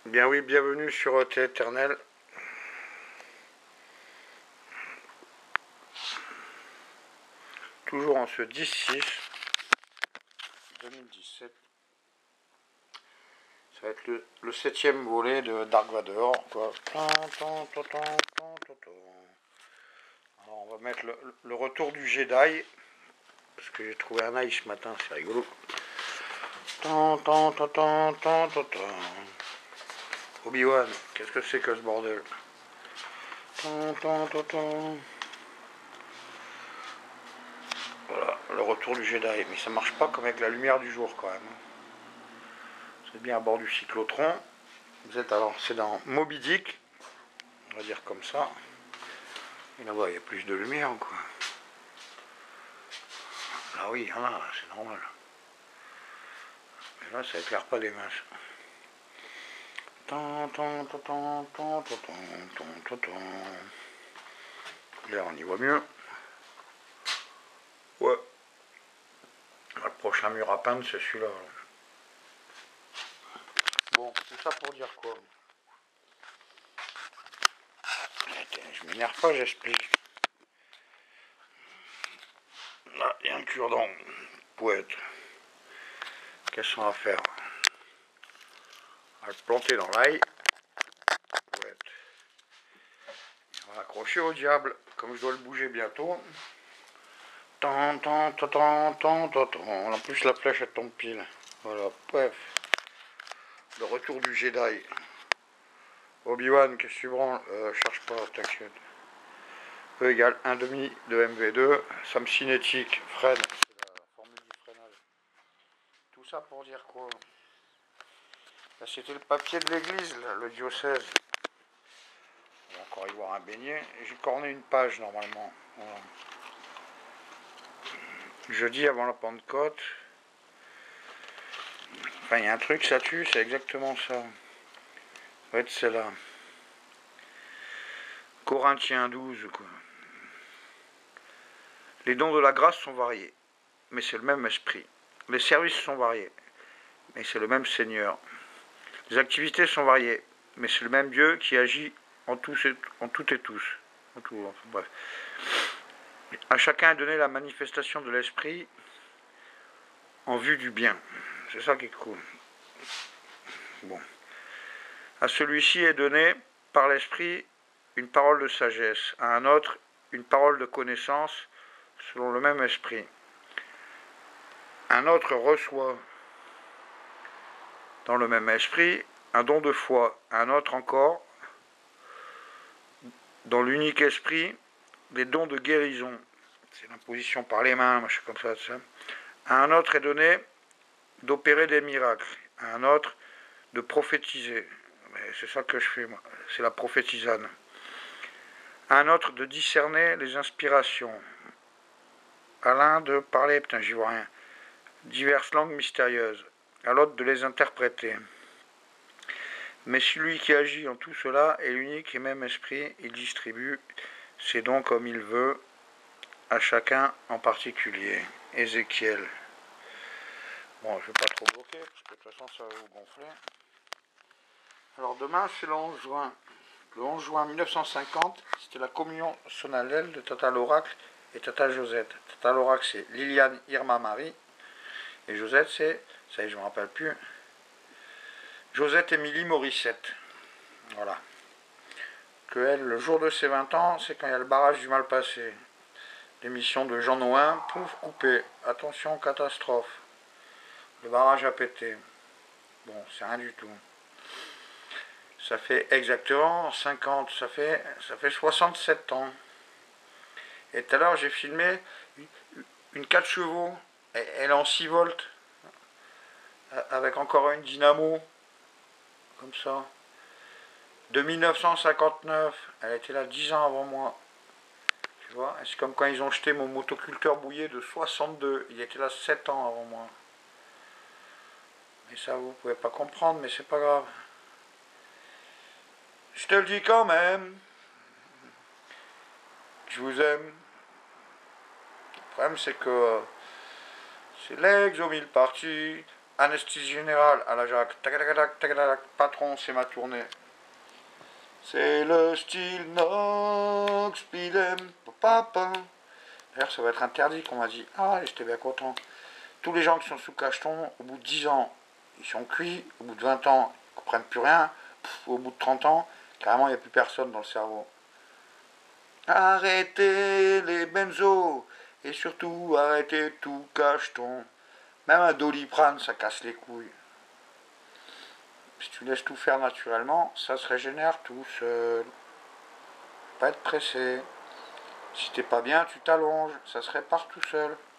Bien oui, bienvenue sur ET Éternel. Toujours en ce 10-6 2017. Ça va être le 7e volet de Dark Vador, quoi. Alors on va mettre le retour du Jedi. Parce que j'ai trouvé un eye ce matin, c'est rigolo. Obi-Wan, qu'est-ce que c'est que ce bordel? Voilà, le retour du Jedi. Mais ça marche pas comme avec la lumière du jour quand même. Vous êtes bien à bord du cyclotron. Vous êtes alors, c'est dans Moby Dick. On va dire comme ça. Et là-bas, il y a plus de lumière ou quoi? Là oui, là, c'est normal. Mais là, ça éclaire pas des masses. Là, on y voit mieux. Ouais. Le prochain mur à peindre, c'est celui-là. Bon, tout ça pour dire quoi? Je m'énerve pas, j'explique. Là, il y a un cure-dent. Poète. Qu'est-ce qu'on va faire? On va le planter dans l'ail. Poète. On va l'accrocher au diable. Comme je dois le bouger bientôt. En plus, la flèche, elle tombe pile. Voilà, bref. Le retour du Jedi. Obi-Wan, qu'est-ce que tu branles? Cherche pas, t'inquiète. E égale 1,5 de MV2. Somme cinétique, freine. C'est la formule du freinage. Tout ça pour dire quoi? Là, c'était le papier de l'église, le diocèse. On va encore y voir un beignet. J'ai corné une page normalement. Voilà. Jeudi avant la Pentecôte. Enfin, il y a un truc, ça tue, c'est exactement ça. Ça va être celle-là. Corinthiens 12, quoi. Les dons de la grâce sont variés, mais c'est le même esprit. Les services sont variés, mais c'est le même Seigneur. Les activités sont variées, mais c'est le même Dieu qui agit en tout et tous. En tout, enfin, bref. À chacun est donné la manifestation de l'esprit en vue du bien. C'est ça qui est cool. Bon. À celui-ci est donné par l'esprit une parole de sagesse, à un autre une parole de connaissance selon le même esprit. Un autre reçoit dans le même esprit un don de foi, un autre encore dans l'unique esprit des dons de guérison. C'est l'imposition par les mains, machin comme ça. À un autre est donné d'opérer des miracles, à un autre de prophétiser. C'est ça que je fais, moi. C'est la prophétisane. À un autre de discerner les inspirations. À l'un de parler, putain, j'y vois rien, diverses langues mystérieuses. À l'autre de les interpréter. Mais celui qui agit en tout cela est l'unique et même esprit. Il distribue ses dons comme il veut, à chacun en particulier. Ézéchiel. Bon, je ne vais pas trop bloquer, parce que de toute façon, ça va vous gonfler. Alors demain, c'est le 11 juin. Le 11 juin 1950, c'était la communion solennelle de Tata Loracle et Tata Josette. Tata Loracle, c'est Liliane Irma Marie. Et Josette, c'est, ça y est, je ne me rappelle plus, Josette Émilie Morissette. Voilà. Que elle, le jour de ses 20 ans, c'est quand il y a le barrage du Malpassé. L'émission de Jean Nouin, pouf, coupé. Attention, catastrophe. Le barrage a pété. Bon, c'est rien du tout. Ça fait exactement 50, ça fait 67 ans. Et tout à l'heure, j'ai filmé une 4 chevaux. Elle est en 6 volts. Avec encore une dynamo. Comme ça. De 1959. Elle était là 10 ans avant moi. Tu vois, c'est comme quand ils ont jeté mon motoculteur bouillé de 62. Il était là 7 ans avant moi. Mais ça, vous pouvez pas comprendre, mais c'est pas grave. Je te le dis quand même. Je vous aime. Le problème, c'est que c'est l'exo 1000 parties. Anesthésie générale à la Jacques. Tac, tac, tac, tac, tac. Patron, c'est ma tournée. C'est le style Nox Pilem. Papa. D'ailleurs, ça va être interdit qu'on m'a dit. Ah, j'étais bien content. Tous les gens qui sont sous cacheton, au bout de 10 ans, ils sont cuits. Au bout de 20 ans, ils ne comprennent plus rien. Au bout de 30 ans, carrément, il n'y a plus personne dans le cerveau. Arrêtez les benzos. Et surtout, arrêtez tout cacheton. Même un doliprane, ça casse les couilles. Si tu laisses tout faire naturellement, ça se régénère tout seul. Pas être pressé. Si t'es pas bien, tu t'allonges, ça se répare tout seul.